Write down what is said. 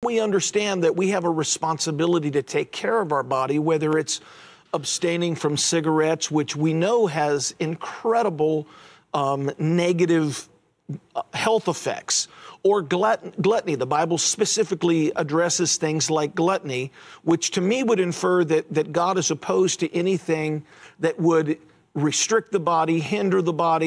we understand that we have a responsibility to take care of our body, whether it's abstaining from cigarettes, which we know has incredible negative health effects, or gluttony. The Bible specifically addresses things like gluttony, which to me would infer that God is opposed to anything that would restrict the body, hinder the body,